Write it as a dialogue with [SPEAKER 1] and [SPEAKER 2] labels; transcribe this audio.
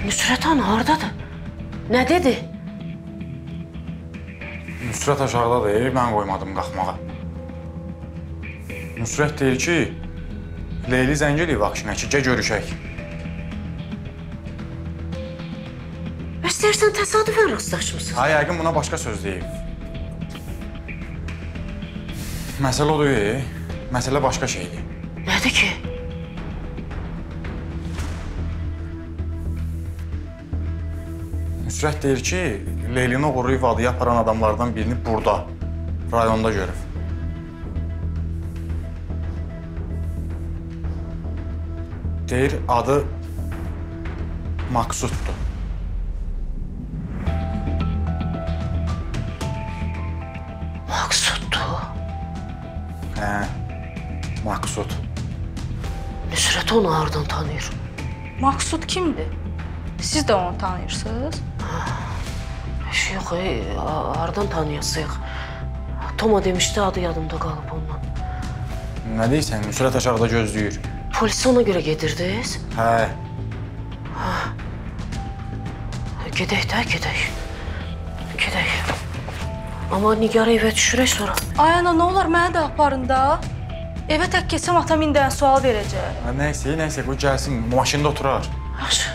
[SPEAKER 1] Nüsrət ana hardadır? Nə dedi?
[SPEAKER 2] Nüsrət aşağıdadır, mən qoymadım qalxmağa. Nüsrət deyir ki, Leyli zəng eləyib Akşinə ki, görüşək.
[SPEAKER 1] Bəs deyirsən təsadüfən rastlaşmısınız?
[SPEAKER 2] Ha, yəqin buna başqa söz deyib. Məsələ odur, məsələ başqa şeydir.
[SPEAKER 1] Nədir ki?
[SPEAKER 2] Nüsrət deyir ki, Leylini oğurlayıb adaya aparan adamlardan birini burada, rayonda görüb. Deyir, adı Maksuddur.
[SPEAKER 1] Maksuddur.
[SPEAKER 2] Hə, Maksud.
[SPEAKER 1] Nüsrət onu hardan tanıyır?
[SPEAKER 3] Maksud kimdir? Siz də onu tanıyırsınız?
[SPEAKER 1] Yox, hardan tanıyasıyıq? Toma demişdi, adı yadımda qalıb ondan.
[SPEAKER 2] Nə deyirsən, Nüsrət aşağıda gözləyir.
[SPEAKER 1] Polisə ona görə gedirdiniz?
[SPEAKER 2] Hə.
[SPEAKER 1] Gedək də, gedək. Gedək. Amma Nigarı evə düşürək sonra.
[SPEAKER 3] Ay ana, nə olar mənə də aparın da. Evə tək keçsəm atam indi sual verəcək.
[SPEAKER 2] Nəysə, qoy gəlsin, maşında oturar.
[SPEAKER 1] Yaxşı.